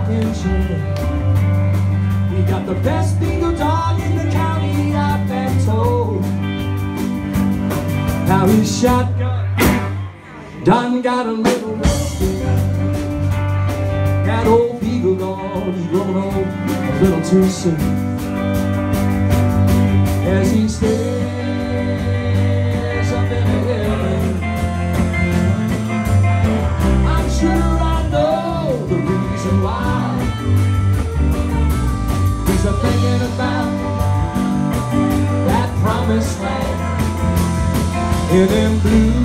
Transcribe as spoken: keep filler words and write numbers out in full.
rocking chair. He got the best beagle dog in the county, I've been told. Now his shotgun done got a little rusty. That old beagle dog, he's grown old a little too soon. As he stares up in the heaven, I'm sure I know the reason why. He's a thinking about that promised land in them blue